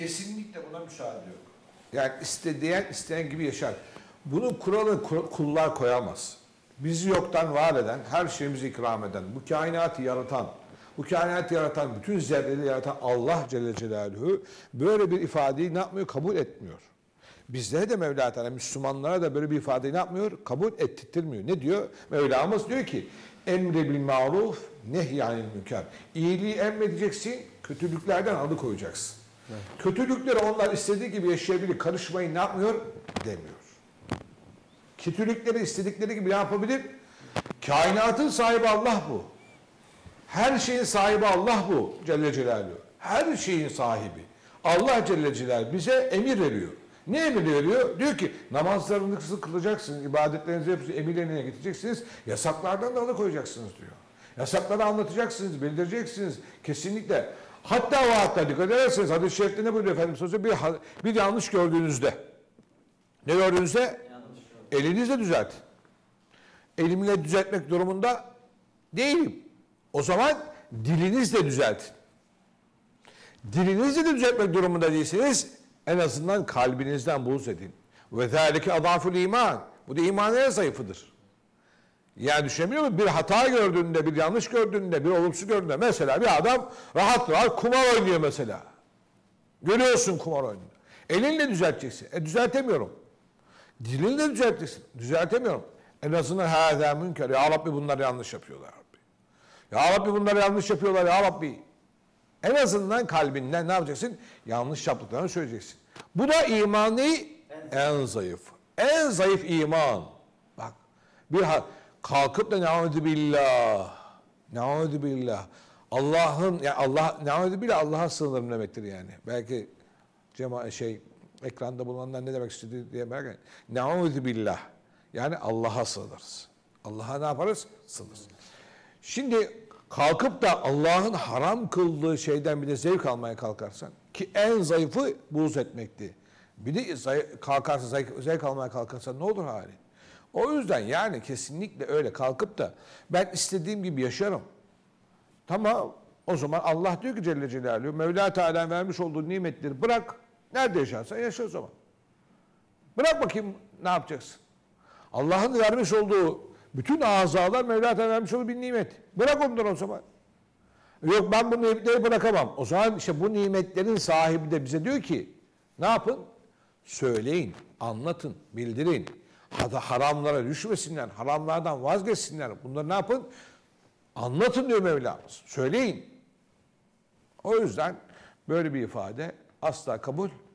Kesinlikle buna müsaade yok. Yani isteyen gibi yaşar. Bunun kuralını kullar koyamaz. Bizi yoktan var eden, her şeyimizi ikram eden, bu kainatı yaratan, bütün zerreleri yaratan Allah Celle Celaluhu böyle bir ifadeyi ne yapmıyor? Kabul etmiyor. Bizlere de Mevla Teala, Müslümanlara da böyle bir ifadeyi ne yapmıyor? Kabul ettirmiyor. Ne diyor? Mevlamız diyor ki emre bil maruf nehyanil münker. İyiliği emredeceksin, kötülüklerden alıkoyacaksın. Evet. Kötülükleri onlar istediği gibi yaşayabilir, karışmayın ne yapmıyor? Demiyor. Kötülükleri istedikleri gibi ne yapabilir? Kainatın sahibi Allah bu. Her şeyin sahibi Allah bu Celle Celaluhu. Her şeyin sahibi. Allah Celle Celaluhu bize emir veriyor. Ne emir veriyor? Diyor ki namazlarınızı kılacaksınız, ibadetlerinizi yapıp emirlerine getireceksiniz, yasaklardan da alıkoyacaksınız diyor. Yasakları anlatacaksınız, bildireceksiniz kesinlikle. Hatta dikkat ederseniz hadis-i şerifte ne buyuruyor Efendimiz Aleyhisselam? Bir yanlış gördüğünüzde, ne gördüğünüzde? Elinizle düzeltin. Elimle düzeltmek durumunda değilim. O zaman dilinizle düzeltin. Dilinizle de düzeltmek durumunda değilseniz en azından kalbinizden buğz edin. Ve zâlike adâful iman. Bu da imanın en zayıfıdır. Yani düşünebiliyor musun? Bir hata gördüğünde, bir yanlış gördüğünde, bir olumsuz gördüğünde. Mesela bir adam rahat kumar oynuyor mesela. Görüyorsun kumar oynuyor. Elinle düzelteceksin. Düzeltemiyorum. Dilinle düzelteceksin. Düzeltemiyorum. En azından hâzâ münker. Ya Rabbi bunlar yanlış yapıyorlar Rabbi. Ya Rabbi bunlar yanlış yapıyorlar ya Rabbi. En azından kalbinden ne yapacaksın? Yanlış yaptıklarını söyleyeceksin. Bu da imanı en zayıf. En zayıf iman. Bak kalkıp da ne'ûdü billah. Allah'ın ya Allah ne'ûdü billah Allah'a sığınırım demektir yani. Belki ekranda bulunanlar ne demek istediği diye merak etmeyin. Ne'ûdü billah. Yani Allah'a sığınırız. Allah'a ne yaparız? Sığınırız. Şimdi kalkıp da Allah'ın haram kıldığı şeyden bir de zevk almaya kalkarsan ki en zayıfı buğz etmekti. Bir de kalkarsa zevk almaya kalkarsan ne olur hali? O yüzden yani kesinlikle öyle kalkıp da ben istediğim gibi yaşarım. Tamam o zaman Allah diyor ki Celle Celaluhu Mevla Teala'nın vermiş olduğu nimetleri bırak. Nerede yaşarsan yaşa o zaman. Bırak bakayım ne yapacaksın? Allah'ın vermiş olduğu bütün azalar Mevla Teala vermiş olduğu bir nimet. Bırak onları o zaman. Yok ben bu nimetleri bırakamam. O zaman işte bu nimetlerin sahibi de bize diyor ki ne yapın? Söyleyin, anlatın, bildirin. Haramlara düşmesinler, haramlardan vazgeçsinler. Bunları ne yapın? Anlatın diyor Mevlamız. Söyleyin. O yüzden böyle bir ifade asla kabul